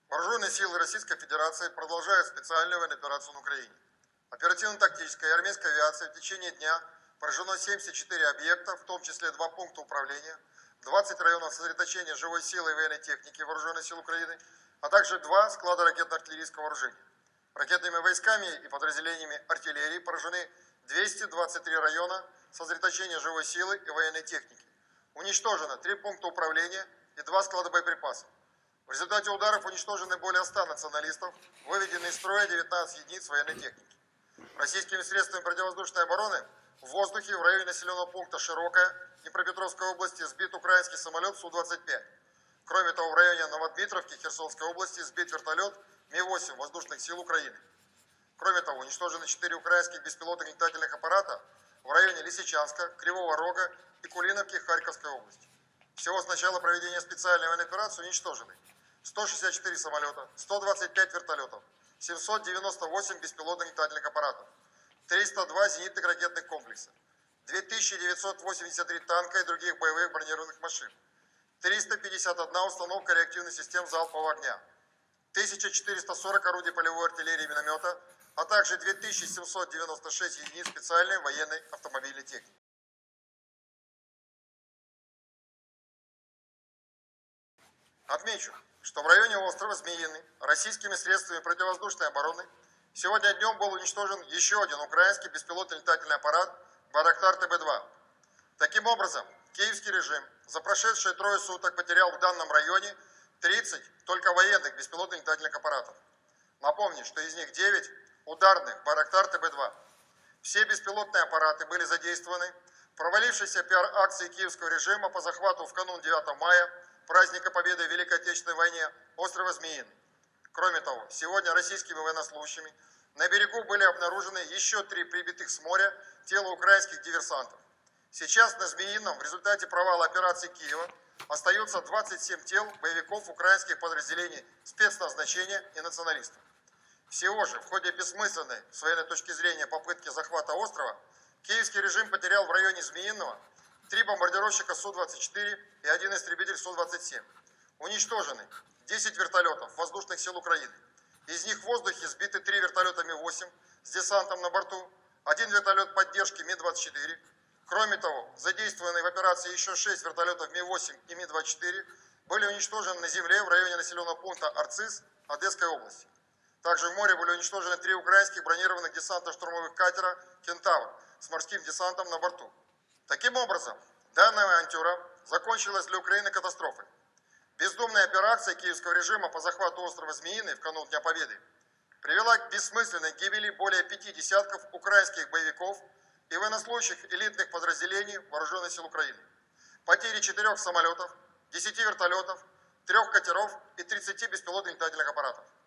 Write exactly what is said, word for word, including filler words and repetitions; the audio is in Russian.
Вооруженные силы Российской Федерации продолжают специальную военную операцию на Украине. Оперативно-тактическая и армейская авиация в течение дня поражено семьдесят четыре объекта, в том числе два пункта управления, двадцать районов сосредоточения живой силы и военной техники Вооруженных сил Украины, а также два склада ракетно-артиллерийского вооружения. Ракетными войсками и подразделениями артиллерии поражены двести двадцать три района сосредоточения живой силы и военной техники. Уничтожено три пункта управления и два склада боеприпасов. В результате ударов уничтожены более ста националистов, выведены из строя девятнадцать единиц военной техники. Российскими средствами противовоздушной обороны в воздухе в районе населенного пункта Широкая Днепропетровской области сбит украинский самолет Су двадцать пять. Кроме того, в районе Новодмитровки Херсонской области сбит вертолет Ми восемь воздушных сил Украины. Кроме того, уничтожены четыре украинских беспилотных летательных аппарата в районе Лисичанска, Кривого Рога и Кулиновки Харьковской области. Всего с начала проведения специальной военной операции уничтожены сто шестьдесят четыре самолета, сто двадцать пять вертолетов, семьсот девяносто восемь беспилотных летательных аппаратов, триста два зенитных ракетных комплекса, две тысячи девятьсот восемьдесят три танка и других боевых бронированных машин, триста пятьдесят одна установка реактивных систем залпового огня, тысяча четыреста сорок орудий полевой артиллерии и миномета, а также две тысячи семьсот девяносто шесть единиц специальной военной автомобильной техники. Отмечу, что в районе острова Змеиный российскими средствами противовоздушной обороны сегодня днем был уничтожен еще один украинский беспилотный летательный аппарат Байрактар Тэ Бэ два. Таким образом, киевский режим за прошедшие трое суток потерял в данном районе тридцать только военных беспилотных летательных аппаратов. Напомню, что из них девять ударных Байрактар Тэ Бэ два. Все беспилотные аппараты были задействованы в провалившейся пиар-акции киевского режима по захвату в канун девятого мая праздника Победы в Великой Отечественной войне острова Змеиный. Кроме того, сегодня российскими военнослужащими на берегу были обнаружены еще три прибитых с моря тела украинских диверсантов. Сейчас на Змеином в результате провала операции Киева остается двадцать семь тел боевиков украинских подразделений спецназначения и националистов. Всего же в ходе бессмысленной с военной точки зрения попытки захвата острова киевский режим потерял в районе Змеиного три бомбардировщика Су двадцать четыре и один истребитель Су двадцать семь. Уничтожены десять вертолетов воздушных сил Украины. Из них в воздухе сбиты три вертолета Ми восемь с десантом на борту, один вертолет поддержки Ми двадцать четыре. Кроме того, задействованы в операции еще шесть вертолетов Ми восемь и Ми двадцать четыре были уничтожены на земле в районе населенного пункта Арциз Одесской области. Также в море были уничтожены три украинских бронированных десантно-штурмовых катера «Кентавр» с морским десантом на борту. Таким образом, данная авантюра закончилась для Украины катастрофой. Бездумная операция киевского режима по захвату острова Змеиный в канун Дня Победы привела к бессмысленной гибели более пяти десятков украинских боевиков и военнослужащих элитных подразделений Вооруженных сил Украины. Потери четырех самолетов, десяти вертолетов, трех катеров и тридцати беспилотных летательных аппаратов.